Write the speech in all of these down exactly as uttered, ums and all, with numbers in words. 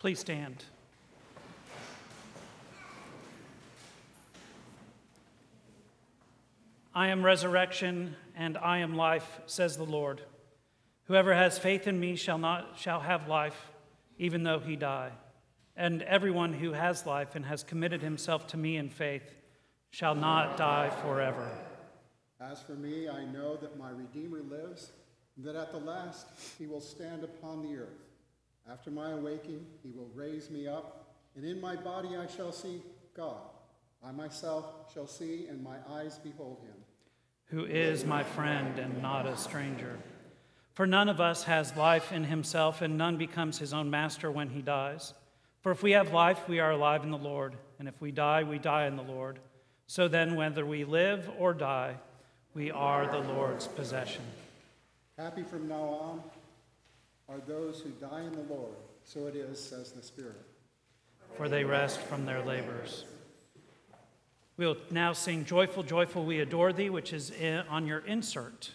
Please stand. I am resurrection and I am life, says the Lord. Whoever has faith in me shall not shall have life, even though he die. And everyone who has life and has committed himself to me in faith shall not die forever. As for me, I know that my Redeemer lives, and that at the last he will stand upon the earth. After my awaking, he will raise me up, and in my body I shall see God. I myself shall see, and my eyes behold him. Who is my friend and not a stranger. For none of us has life in himself, and none becomes his own master when he dies. For if we have life, we are alive in the Lord, and if we die, we die in the Lord. So then, whether we live or die, we are the Lord's possession. Happy from now on are those who die in the Lord. So it is, says the Spirit. For they rest from their labors. We'll now sing Joyful, Joyful, We Adore Thee, which is in, on your insert.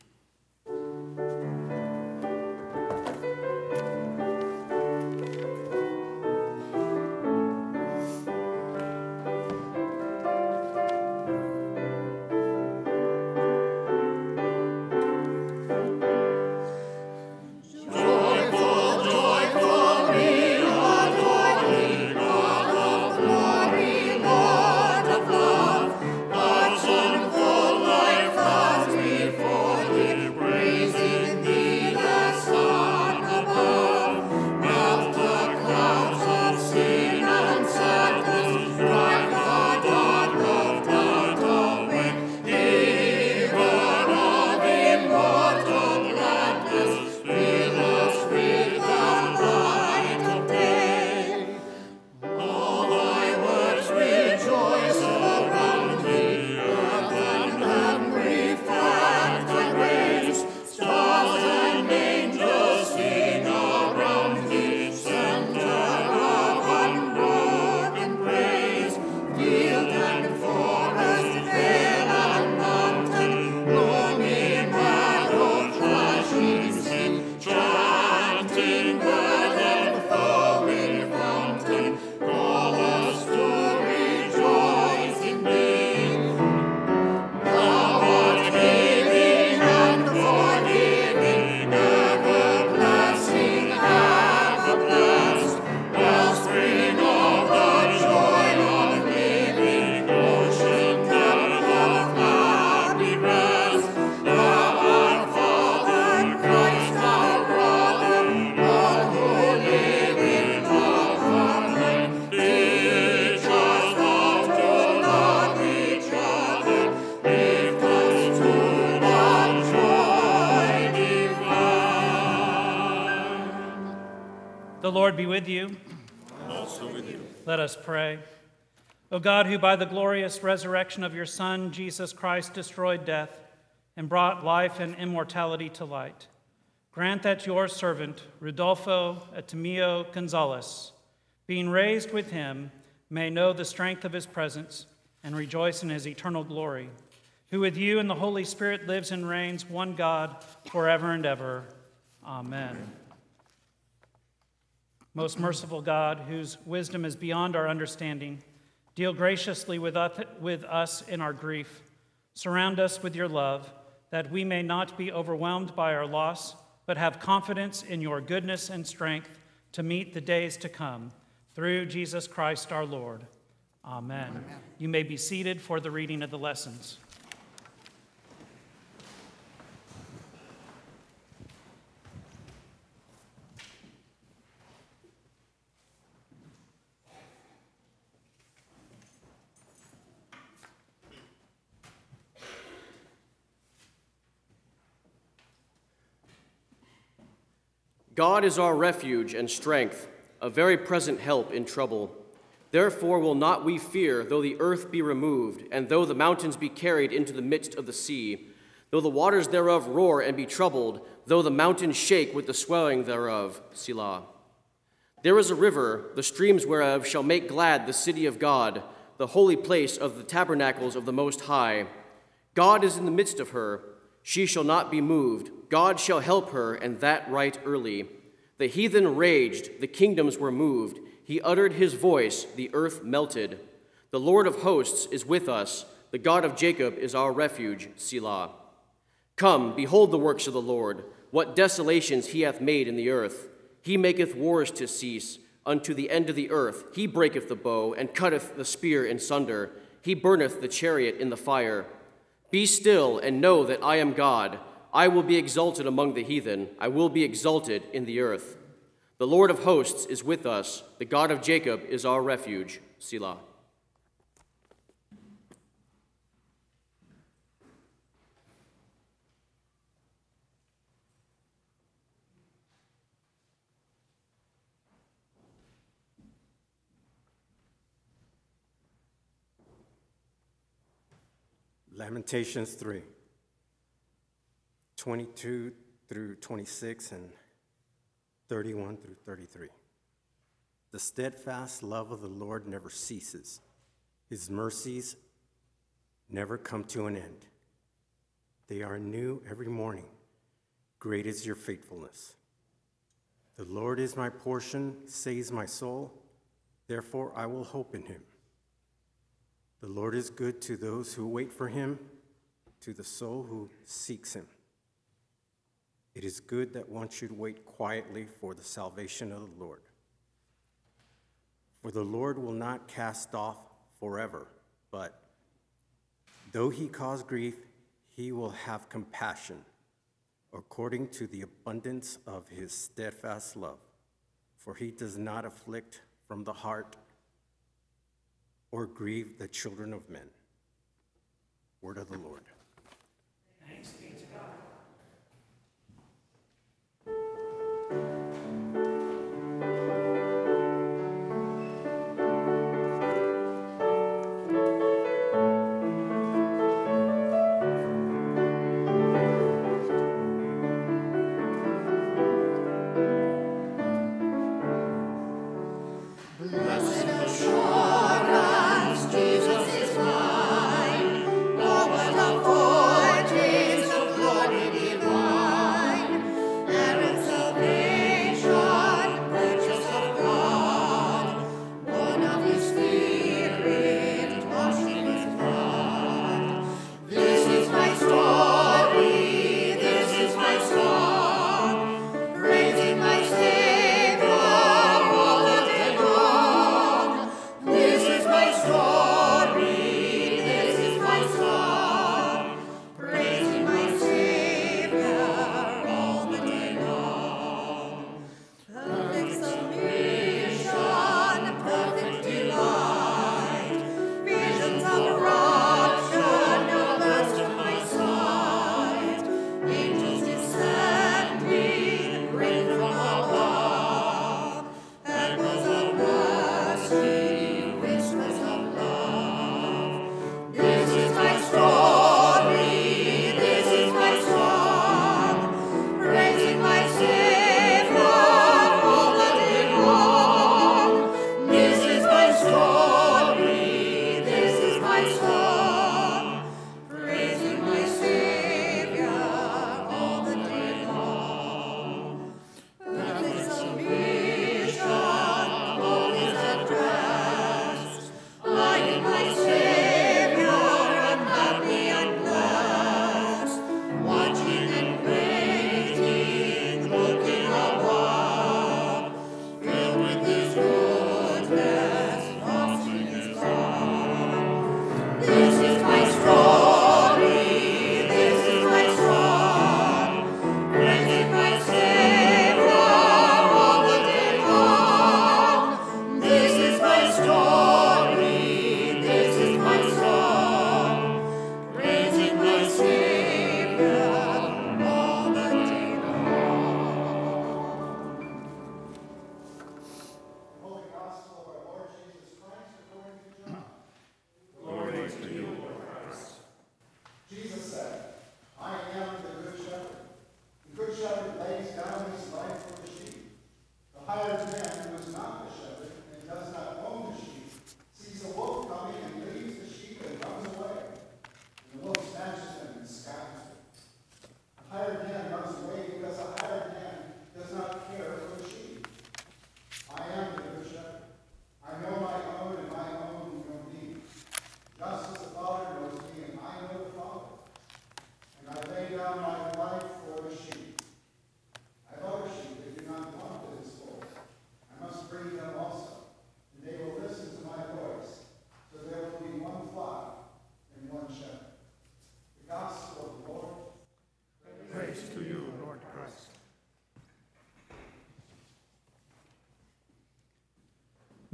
The Lord be with you. Also with you. Let us pray. O God, who by the glorious resurrection of your Son, Jesus Christ, destroyed death and brought life and immortality to light, grant that your servant, Rudolfo Eutonio Gonzalez, being raised with him, may know the strength of his presence and rejoice in his eternal glory, who with you and the Holy Spirit lives and reigns, one God, forever and ever. Amen. Most merciful God, whose wisdom is beyond our understanding, deal graciously with us in our grief. Surround us with your love, that we may not be overwhelmed by our loss, but have confidence in your goodness and strength to meet the days to come. Through Jesus Christ our Lord. Amen. Amen. You may be seated for the reading of the lessons. God is our refuge and strength, a very present help in trouble. Therefore will not we fear, though the earth be removed, and though the mountains be carried into the midst of the sea, though the waters thereof roar and be troubled, though the mountains shake with the swelling thereof. Selah. There is a river, the streams whereof shall make glad the city of God, the holy place of the tabernacles of the Most High. God is in the midst of her. She shall not be moved. God shall help her, and that right early. The heathen raged, the kingdoms were moved. He uttered his voice, the earth melted. The Lord of hosts is with us. The God of Jacob is our refuge, Selah. Come, behold the works of the Lord, what desolations he hath made in the earth. He maketh wars to cease unto the end of the earth. He breaketh the bow and cutteth the spear in sunder. He burneth the chariot in the fire. Be still and know that I am God. I will be exalted among the heathen. I will be exalted in the earth. The Lord of hosts is with us. The God of Jacob is our refuge, Selah. Lamentations three, twenty-two through twenty-six and thirty-one through thirty-three. The steadfast love of the Lord never ceases. His mercies never come to an end. They are new every morning. Great is your faithfulness. The Lord is my portion, says my soul. Therefore I will hope in him. The Lord is good to those who wait for him, to the soul who seeks him. It is good that one should wait quietly for the salvation of the Lord. For the Lord will not cast off forever, but though he cause grief, he will have compassion, according to the abundance of his steadfast love. For he does not afflict from the heart or grieve the children of men. Word of the Lord. Thanks be to God. hired man runs away because a hired man does not care for the sheep.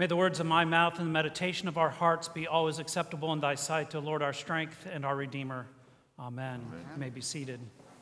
May the words of my mouth and the meditation of our hearts be always acceptable in thy sight, O Lord, our strength and our Redeemer. Amen. Amen. You may be seated.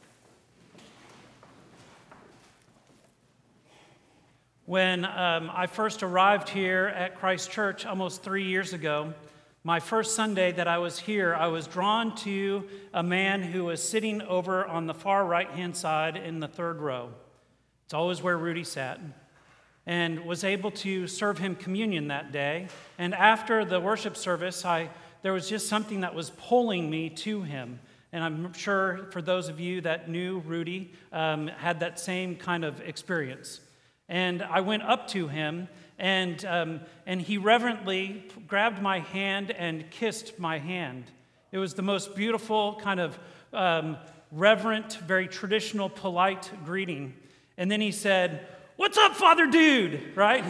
When um, I first arrived here at Christ Church almost three years ago, my first Sunday that I was here, I was drawn to a man who was sitting over on the far right-hand side in the third row. It's always where Rudy sat, and was able to serve him communion that day. And after the worship service, I there was just something that was pulling me to him. And I'm sure for those of you that knew Rudy um, had that same kind of experience. And I went up to him, and um, and he reverently grabbed my hand and kissed my hand. It was the most beautiful kind of um, reverent, very traditional, polite greeting. And then he said, "What's up, Father Dude?" Right?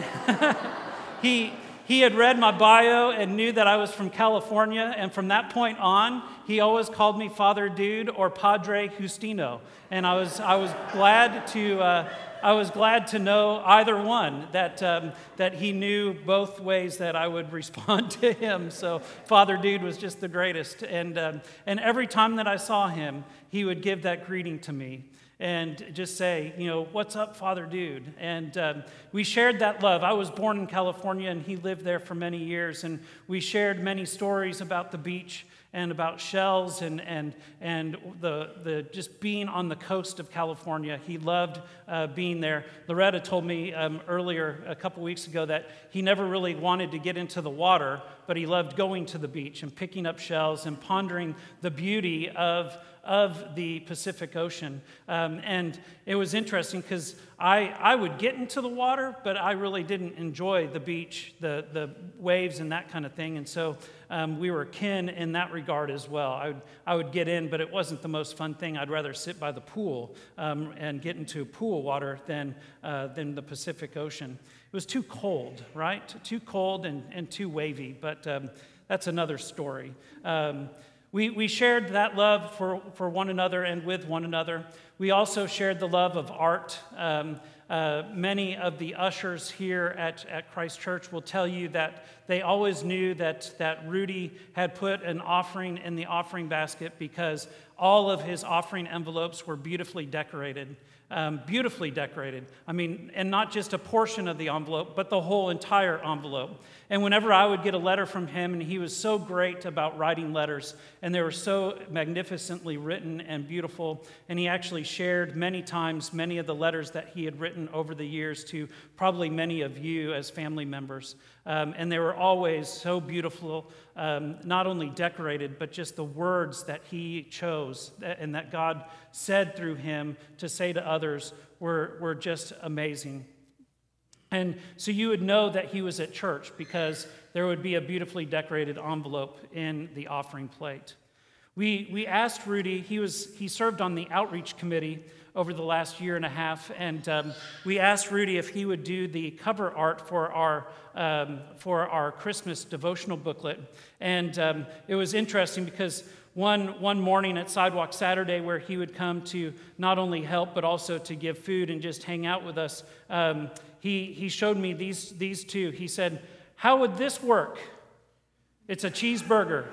he he had read my bio and knew that I was from California, and from that point on, he always called me Father Dude or Padre Justino. And I was I was glad to. Uh, I was glad to know either one, that um, that he knew both ways that I would respond to him. So Father Dude was just the greatest. And, um, and every time that I saw him, he would give that greeting to me and just say, you know, "What's up, Father Dude?" And um, we shared that love. I was born in California, and he lived there for many years. And we shared many stories about the beach and about shells and and and the the just being on the coast of California. He loved uh, being there. Loretta told me um, earlier a couple weeks ago that he never really wanted to get into the water, but he loved going to the beach and picking up shells and pondering the beauty of of the Pacific Ocean. Um, and it was interesting because I, I would get into the water, but I really didn't enjoy the beach, the, the waves and that kind of thing. And so um, we were kin in that regard as well. I would, I would get in, but it wasn't the most fun thing. I'd rather sit by the pool um, and get into pool water than, uh, than the Pacific Ocean. It was too cold, right? Too cold and, and too wavy, but um, that's another story. Um, We, we shared that love for, for one another and with one another. We also shared the love of art. Um, uh, many of the ushers here at, at Christ Church will tell you that they always knew that, that Rudy had put an offering in the offering basket because all of his offering envelopes were beautifully decorated. Um, beautifully decorated. I mean, and not just a portion of the envelope, but the whole entire envelope. And whenever I would get a letter from him, and he was so great about writing letters, and they were so magnificently written and beautiful, and he actually shared many times many of the letters that he had written over the years to probably many of you as family members. Um, and they were always so beautiful, um, not only decorated, but just the words that he chose and that God said through him to say to others were, were just amazing. And so you would know that he was at church because there would be a beautifully decorated envelope in the offering plate. We, we asked Rudy, he, was, he served on the outreach committee over the last year and a half, and um, we asked Rudy if he would do the cover art for our um, for our Christmas devotional booklet. And um, it was interesting because one one morning at Sidewalk Saturday, where he would come to not only help but also to give food and just hang out with us, um, he he showed me these these two. He said, "How would this work?" It's a cheeseburger.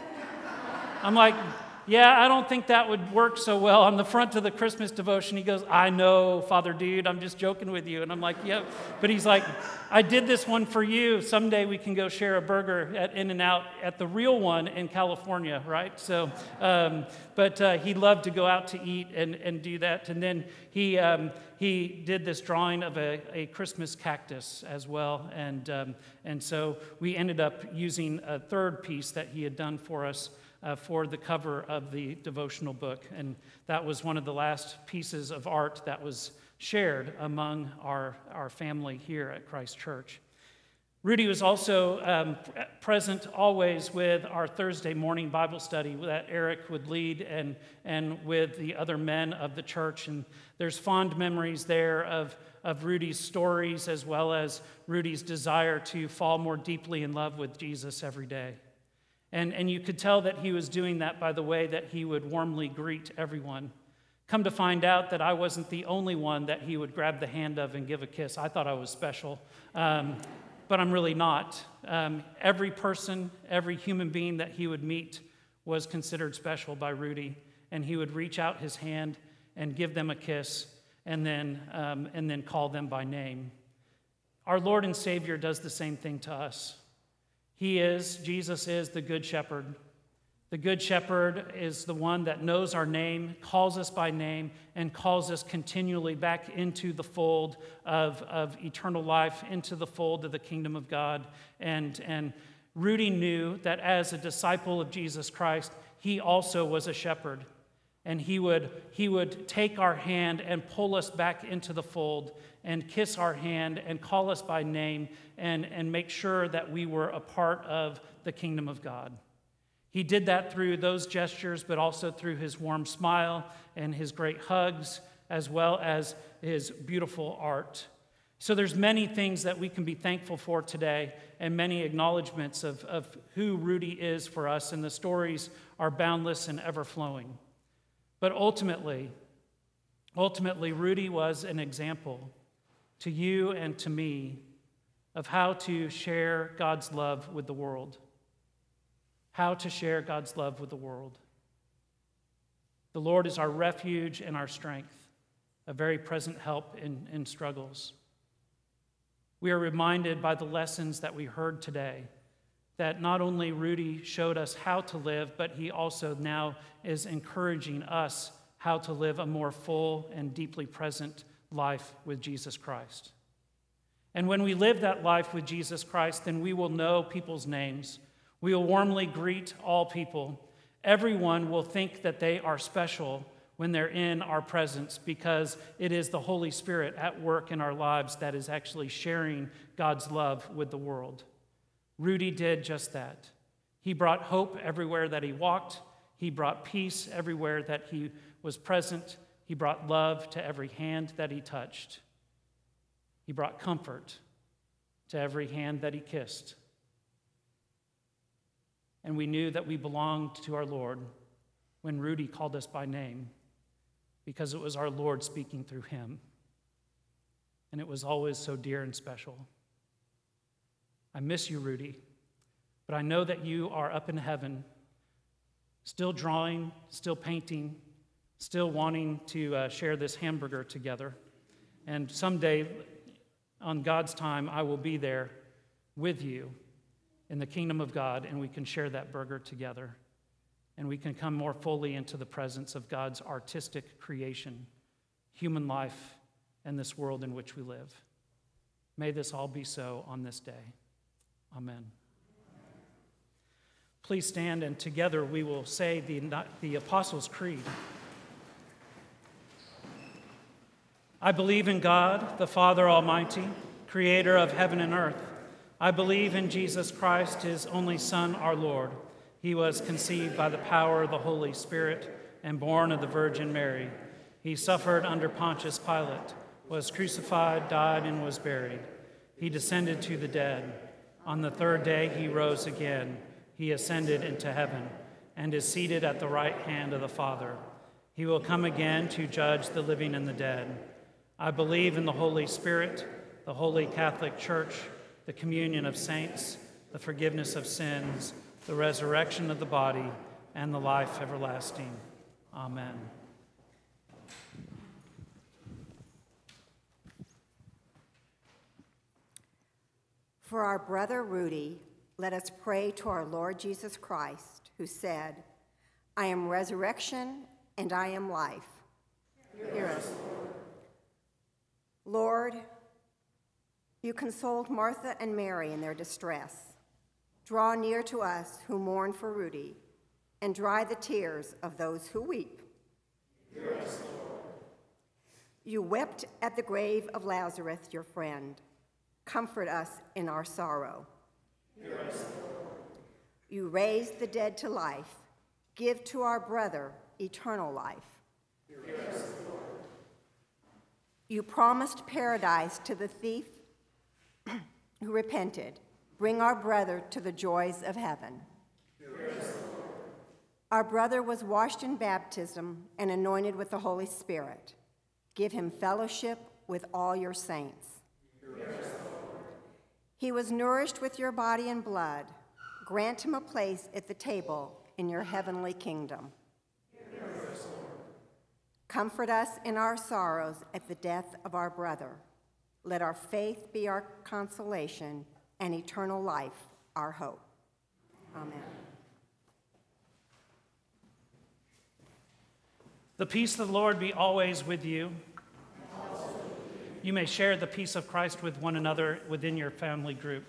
I'm like, "Yeah, I don't think that would work so well on the front of the Christmas devotion." He goes, "I know, Father Dude, I'm just joking with you." And I'm like, "Yeah." But he's like, "I did this one for you. Someday we can go share a burger at In-N-Out at the real one in California," right? So, um, but uh, he loved to go out to eat and, and do that. And then he um, he did this drawing of a, a Christmas cactus as well. And, um, and so we ended up using a third piece that he had done for us Uh, for the cover of the devotional book. And that was one of the last pieces of art that was shared among our, our family here at Christ Church. Rudy was also um, present always with our Thursday morning Bible study that Eric would lead and, and with the other men of the church. And there's fond memories there of, of Rudy's stories as well as Rudy's desire to fall more deeply in love with Jesus every day. And, and you could tell that he was doing that by the way that he would warmly greet everyone. Come to find out that I wasn't the only one that he would grab the hand of and give a kiss. I thought I was special. Um, but I'm really not. Um, every person, every human being that he would meet was considered special by Rudy, and he would reach out his hand and give them a kiss, and then, um, and then call them by name. Our Lord and Savior does the same thing to us. He is, Jesus is the Good Shepherd. The Good Shepherd is the one that knows our name, calls us by name, and calls us continually back into the fold of, of eternal life, into the fold of the kingdom of God. And, and Rudy knew that as a disciple of Jesus Christ, he also was a shepherd. And he would, he would take our hand and pull us back into the fold and kiss our hand and call us by name and, and make sure that we were a part of the kingdom of God. He did that through those gestures, but also through his warm smile and his great hugs, as well as his beautiful art. So there's many things that we can be thankful for today, and many acknowledgments of, of who Rudy is for us, and the stories are boundless and ever-flowing. But ultimately, ultimately, Rudy was an example to you and to me of how to share God's love with the world. How to share God's love with the world. The Lord is our refuge and our strength, a very present help in, in struggles. We are reminded by the lessons that we heard today that not only Rudy showed us how to live, but he also now is encouraging us how to live a more full and deeply present life with Jesus Christ. And when we live that life with Jesus Christ, then we will know people's names. We will warmly greet all people. Everyone will think that they are special when they're in our presence, because it is the Holy Spirit at work in our lives that is actually sharing God's love with the world. Rudy did just that. He brought hope everywhere that he walked. He brought peace everywhere that he was present. He brought love to every hand that he touched. He brought comfort to every hand that he kissed. And we knew that we belonged to our Lord when Rudy called us by name, because it was our Lord speaking through him. And it was always so dear and special. I miss you, Rudy, but I know that you are up in heaven, still drawing, still painting, still wanting to uh, share this hamburger together. And someday, on God's time, I will be there with you in the kingdom of God, and we can share that burger together. And we can come more fully into the presence of God's artistic creation, human life, and this world in which we live. May this all be so on this day. Amen. Please stand, and together we will say the, the Apostles' Creed. I believe in God, the Father Almighty, creator of heaven and earth. I believe in Jesus Christ, his only Son, our Lord. He was conceived by the power of the Holy Spirit and born of the Virgin Mary. He suffered under Pontius Pilate, was crucified, died, and was buried. He descended to the dead. On the third day he rose again. He ascended into heaven and is seated at the right hand of the Father. He will come again to judge the living and the dead. I believe in the Holy Spirit, the Holy Catholic Church, the communion of saints, the forgiveness of sins, the resurrection of the body, and the life everlasting. Amen. For our brother Rudy, let us pray to our Lord Jesus Christ, who said, I am resurrection and I am life. Hear us. Lord, you consoled Martha and Mary in their distress. Draw near to us who mourn for Rudy, and dry the tears of those who weep. Hear us, Lord. You wept at the grave of Lazarus, your friend. Comfort us in our sorrow. Hear us, Lord. You raised the dead to life. Give to our brother eternal life. Hear us, Lord. You promised paradise to the thief who repented. Bring our brother to the joys of heaven. Hear us, Lord. Our brother was washed in baptism and anointed with the Holy Spirit. Give him fellowship with all your saints. Hear us, Lord. He was nourished with your body and blood. Grant him a place at the table in your heavenly kingdom. Comfort us in our sorrows at the death of our brother. Let our faith be our consolation and eternal life our hope. Amen. The peace of the Lord be always with you. You may share the peace of Christ with one another within your family group.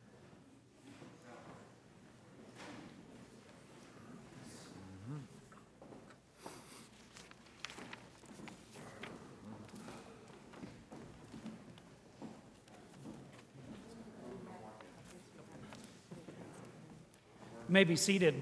You may be seated.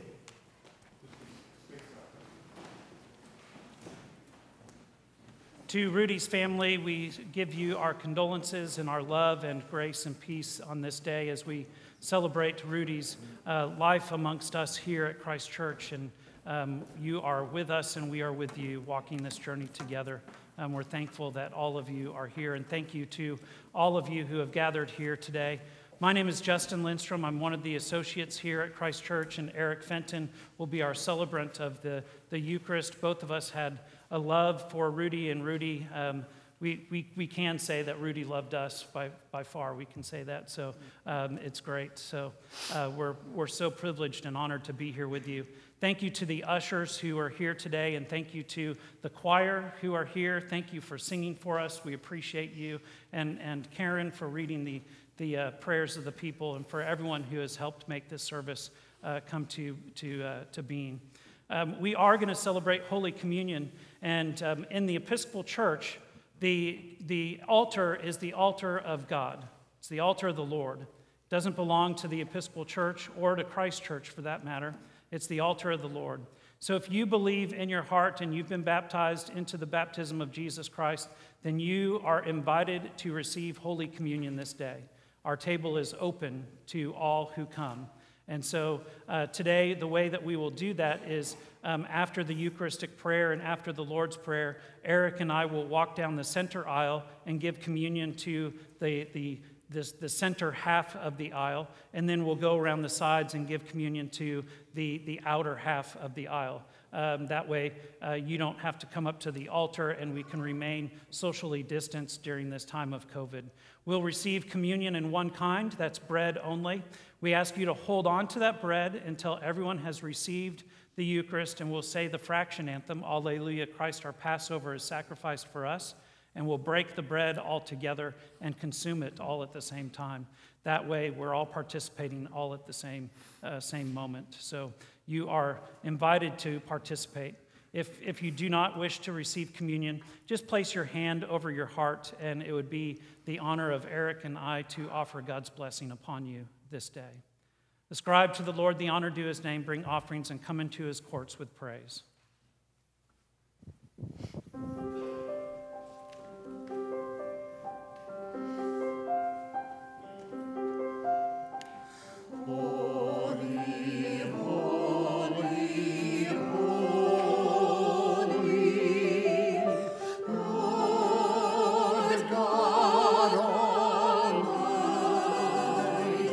To Rudy's family, we give you our condolences and our love and grace and peace on this day as we celebrate Rudy's uh, life amongst us here at Christ Church. And um, you are with us and we are with you walking this journey together. Um, we're thankful that all of you are here, and thank you to all of you who have gathered here today. My name is Justin Lindstrom. I'm one of the associates here at Christ Church, and Eric Fenton will be our celebrant of the, the Eucharist. Both of us had a love for Rudy, and Rudy, um, we, we, we can say that Rudy loved us by, by far. We can say that, so um, it's great. So uh, we're, we're so privileged and honored to be here with you. Thank you to the ushers who are here today, and thank you to the choir who are here. Thank you for singing for us. We appreciate you, and, and Karen for reading the, the uh, prayers of the people, and for everyone who has helped make this service uh, come to, to, uh, to being. Um, we are going to celebrate Holy Communion, and um, in the Episcopal Church, the, the altar is the altar of God. It's the altar of the Lord. It doesn't belong to the Episcopal Church or to Christ Church for that matter. It's the altar of the Lord. So if you believe in your heart and you've been baptized into the baptism of Jesus Christ, then you are invited to receive Holy Communion this day. Our table is open to all who come. And so uh, today, the way that we will do that is um, after the Eucharistic prayer and after the Lord's Prayer, Eric and I will walk down the center aisle and give communion to the, the, this, the center half of the aisle, and then we'll go around the sides and give communion to the, the outer half of the aisle. Um, that way, uh, you don't have to come up to the altar, and we can remain socially distanced during this time of COVID. We'll receive communion in one kind, that's bread only. We ask you to hold on to that bread until everyone has received the Eucharist, and we'll say the fraction anthem, Alleluia, Christ our Passover is sacrificed for us, and we'll break the bread all together and consume it all at the same time. That way, we're all participating all at the same, uh, same moment. So you are invited to participate. If, if you do not wish to receive communion, just place your hand over your heart, and it would be the honor of Eric and I to offer God's blessing upon you this day. Ascribe to the Lord the honor due his name, bring offerings, and come into his courts with praise.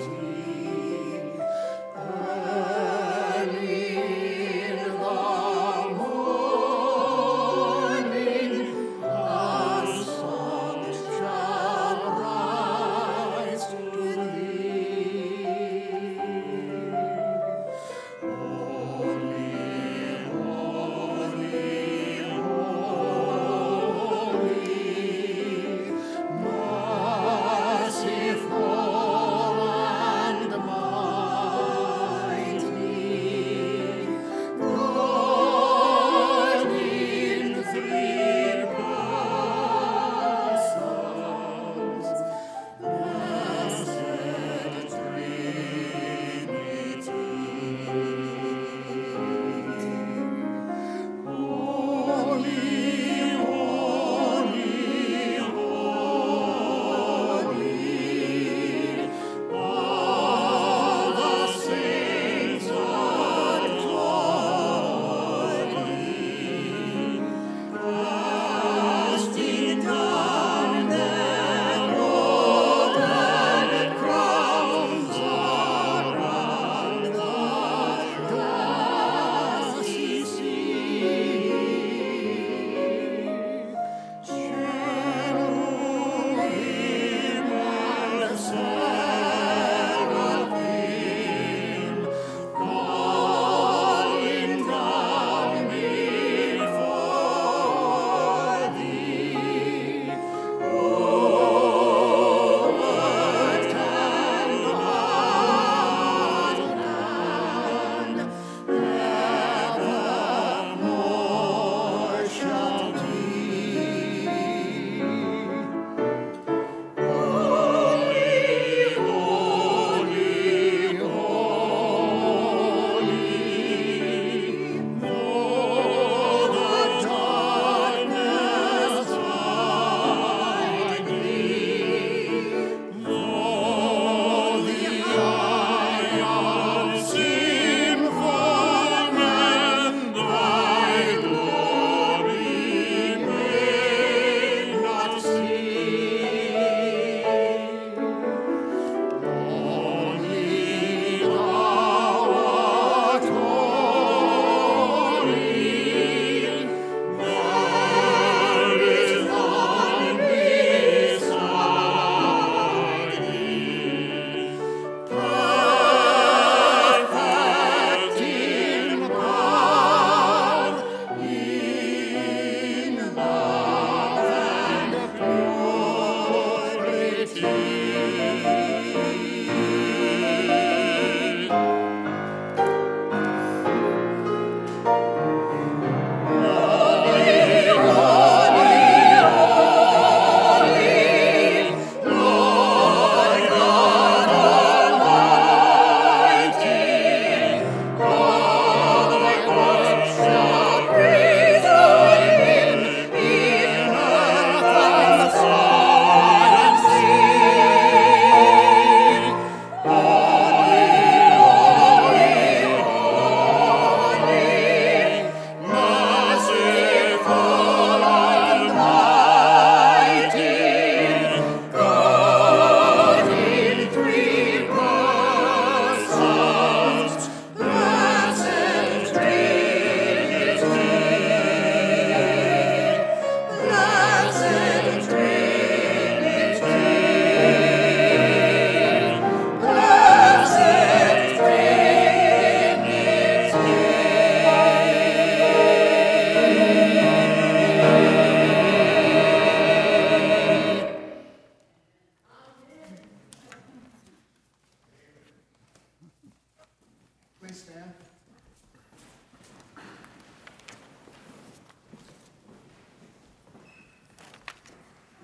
Early in the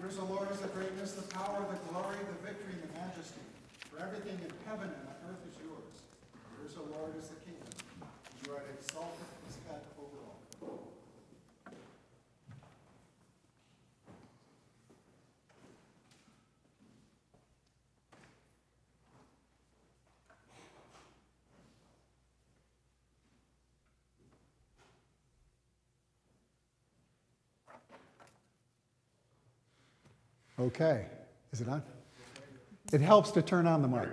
Yours, O Lord, is the greatness, the power, the glory, the victory, and the majesty. For everything in heaven and on earth is yours. Yours, O Lord, is the kingdom. You are exalted as head over all. Okay, is it on? It helps to turn on the mic.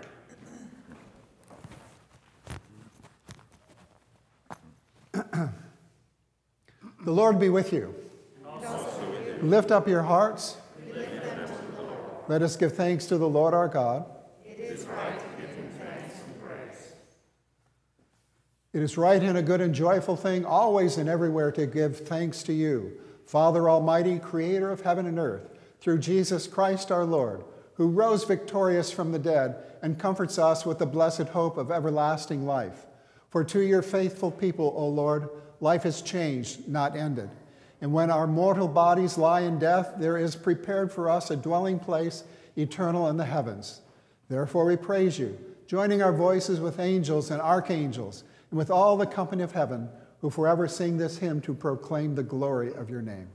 The Lord be with you. Lift up your hearts. Let us give thanks to the Lord our God. It is right to give him thanks and praise. It is right and a good and joyful thing, always and everywhere, to give thanks to you, Father Almighty, creator of heaven and earth, through Jesus Christ our Lord, who rose victorious from the dead and comforts us with the blessed hope of everlasting life. For to your faithful people, O Lord, life is changed, not ended. And when our mortal bodies lie in death, there is prepared for us a dwelling place eternal in the heavens. Therefore we praise you, joining our voices with angels and archangels, and with all the company of heaven, who forever sing this hymn to proclaim the glory of your name.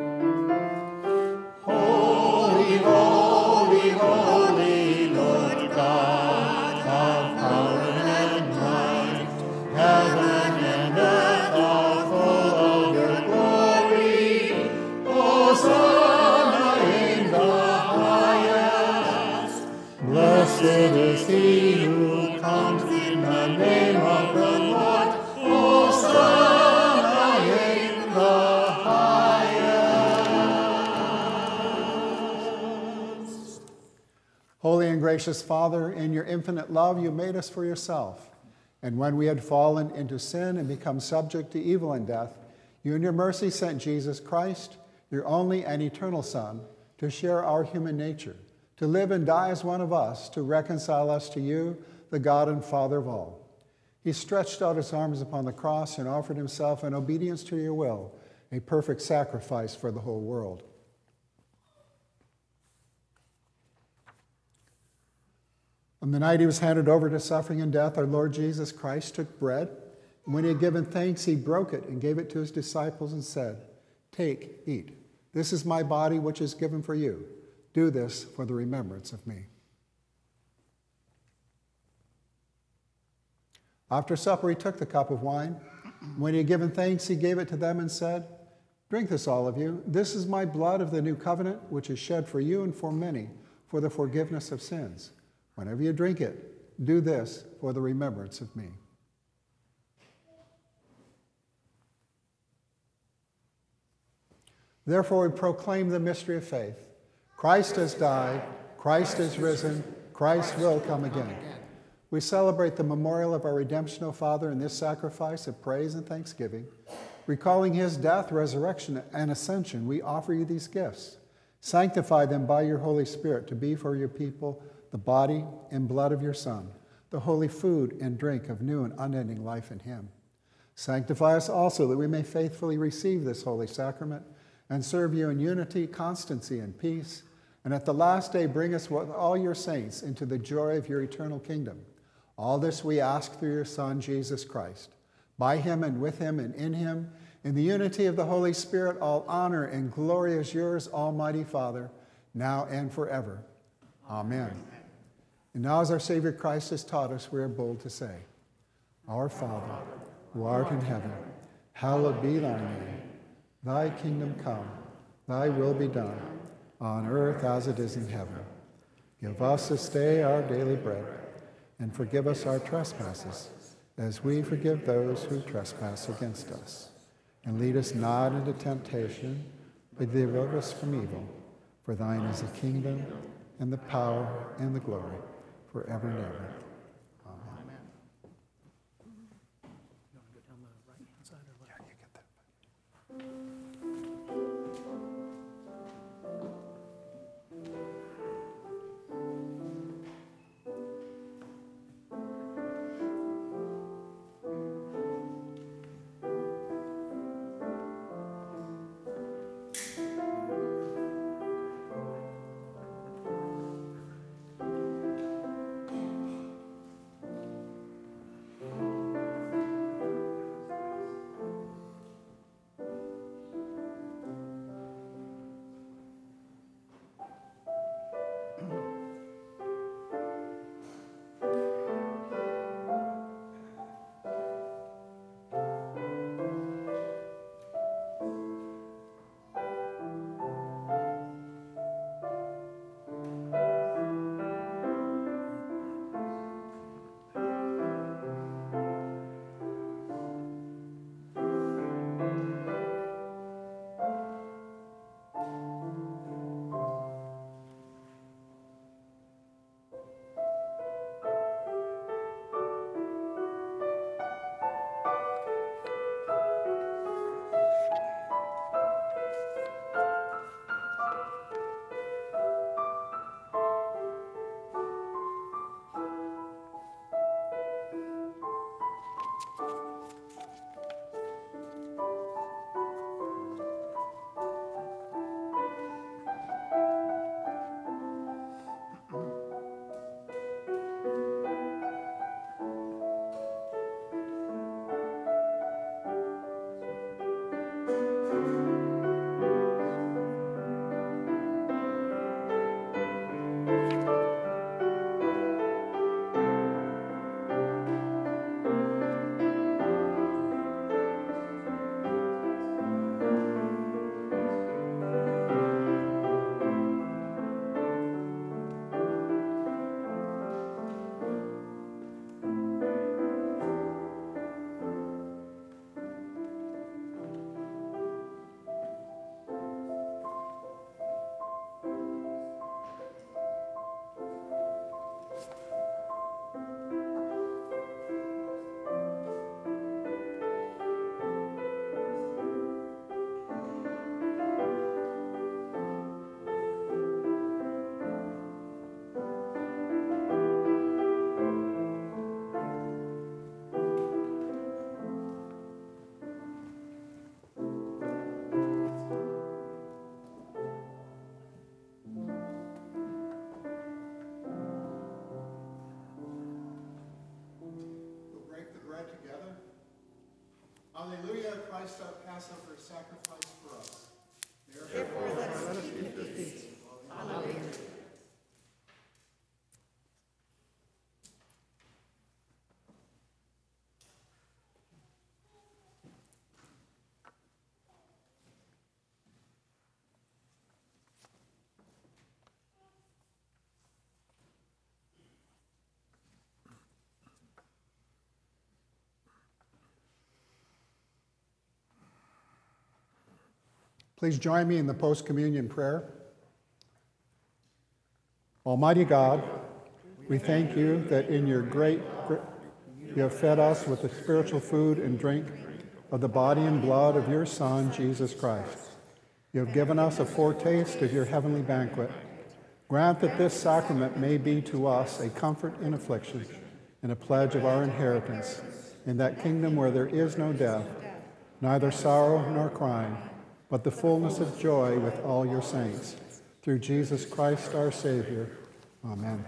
Holy, holy, holy, Lord God of power and might, heaven and earth are full of your glory. Hosanna in the highest. Blessed is he who comes in the name of the Lord. Hosanna in the highest. Holy and gracious Father, in your infinite love, you made us for yourself. And when we had fallen into sin and become subject to evil and death, you in your mercy sent Jesus Christ, your only and eternal Son, to share our human nature, to live and die as one of us, to reconcile us to you, the God and Father of all. He stretched out his arms upon the cross and offered himself in obedience to your will, a perfect sacrifice for the whole world. On the night he was handed over to suffering and death, our Lord Jesus Christ took bread, and when he had given thanks, he broke it and gave it to his disciples and said, "Take, eat. This is my body, which is given for you. Do this for the remembrance of me." After supper, he took the cup of wine. When he had given thanks, he gave it to them and said, "Drink this, all of you. This is my blood of the new covenant, which is shed for you and for many for the forgiveness of sins. Whenever you drink it, do this for the remembrance of me." Therefore, we proclaim the mystery of faith. Christ has died, Christ is risen, Christ will come again. We celebrate the memorial of our redemption, O Father, in this sacrifice of praise and thanksgiving. Recalling his death, resurrection, and ascension, we offer you these gifts. Sanctify them by your Holy Spirit to be for your people the body and blood of your Son, the holy food and drink of new and unending life in him. Sanctify us also that we may faithfully receive this holy sacrament and serve you in unity, constancy, and peace, and at the last day bring us with all your saints into the joy of your eternal kingdom. All this we ask through your Son, Jesus Christ. By him and with him and in him, in the unity of the Holy Spirit, all honor and glory is yours, Almighty Father, now and forever. Amen. And now, as our Savior Christ has taught us, we are bold to say, "Our Father, who art in heaven, hallowed be thy name. Thy kingdom come, thy will be done, on earth as it is in heaven. Give us this day our daily bread, and forgive us our trespasses, as we forgive those who trespass against us. And lead us not into temptation, but deliver us from evil. For thine is the kingdom, and the power, and the glory, forever and ever. Amen." You want to go down the right-hand side or left? Yeah, you get that. Christ our Passover sacrifice for us. Therefore, let us keep the feast. Hallelujah. Please join me in the post-communion prayer. Almighty God, we thank you that in your great you have fed us with the spiritual food and drink of the body and blood of your Son, Jesus Christ. You have given us a foretaste of your heavenly banquet. Grant that this sacrament may be to us a comfort in affliction and a pledge of our inheritance in that kingdom where there is no death, neither sorrow nor crying, but the fullness of joy with all your saints. Through Jesus Christ our Savior. Amen.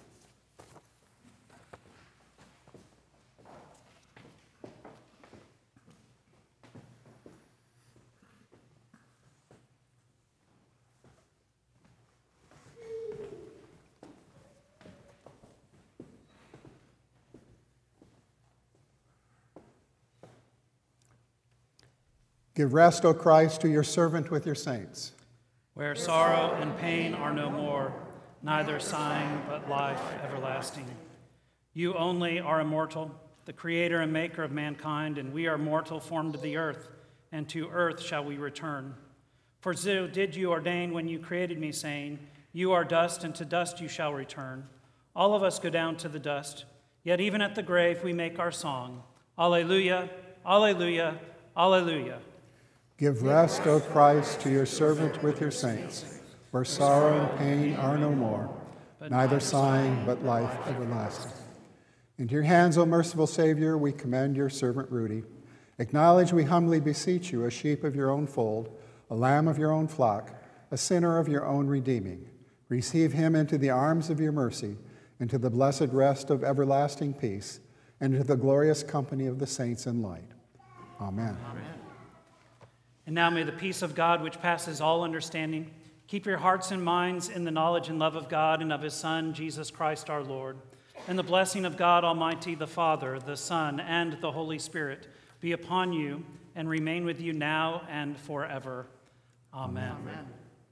Give rest, O Christ, to your servant with your saints. Where sorrow and pain are no more, neither sighing but life everlasting. You only are immortal, the creator and maker of mankind, and we are mortal, formed of the earth, and to earth shall we return. For so did you ordain when you created me, saying, you are dust, and to dust you shall return. All of us go down to the dust, yet even at the grave we make our song. Alleluia, alleluia, alleluia. Give rest, O Christ, to your servant with your saints, where sorrow and pain are no more, neither sighing but life everlasting. Into your hands, O merciful Savior, we commend your servant Rudy. Acknowledge, we humbly beseech you, a sheep of your own fold, a lamb of your own flock, a sinner of your own redeeming. Receive him into the arms of your mercy, into the blessed rest of everlasting peace, and into the glorious company of the saints in light. Amen. Amen. And now may the peace of God, which passes all understanding, keep your hearts and minds in the knowledge and love of God and of his Son, Jesus Christ our Lord. And the blessing of God Almighty, the Father, the Son, and the Holy Spirit be upon you and remain with you now and forever. Amen. Amen.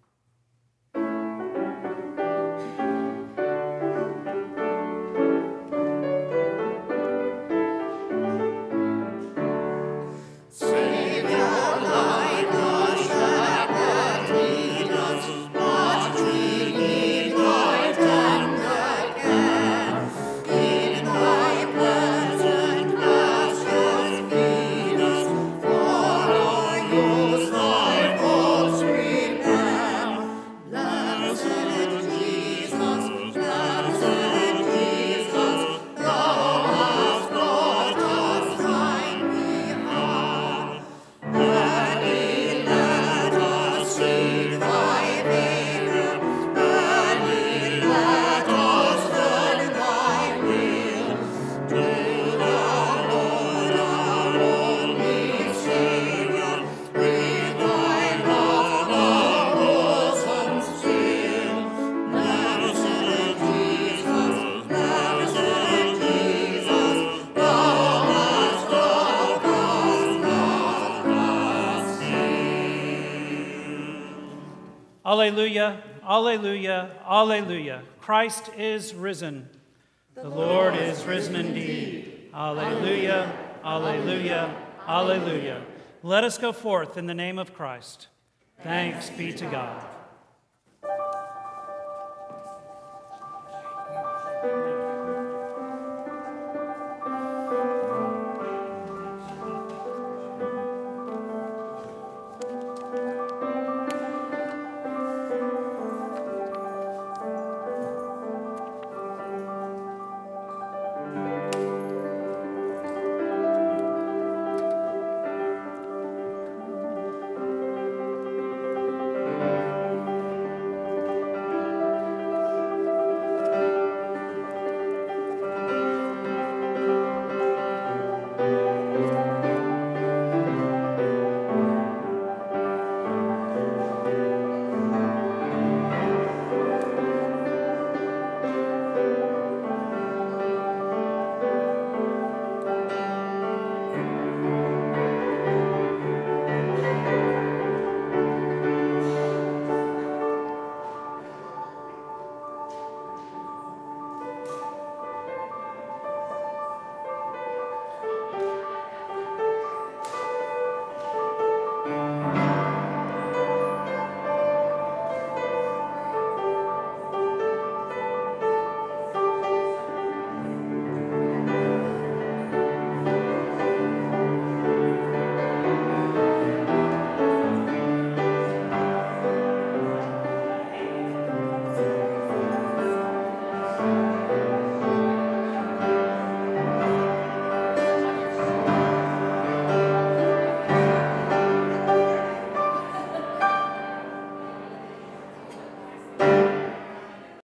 Alleluia, alleluia, alleluia. Christ is risen. The Lord is risen indeed. Alleluia, alleluia, alleluia. Let us go forth in the name of Christ. Thanks be to God.